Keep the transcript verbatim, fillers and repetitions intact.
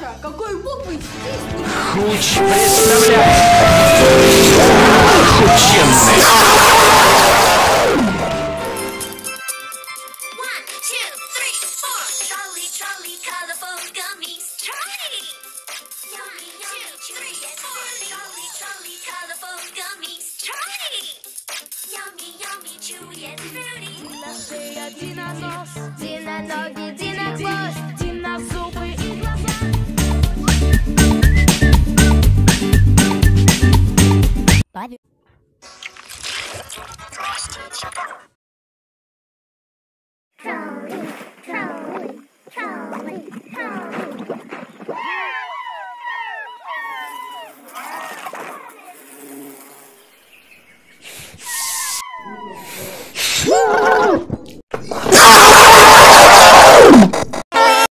Саша, какой мог быть здесь? Хуч представляет! Хученный! Наши один нос, длинноногий.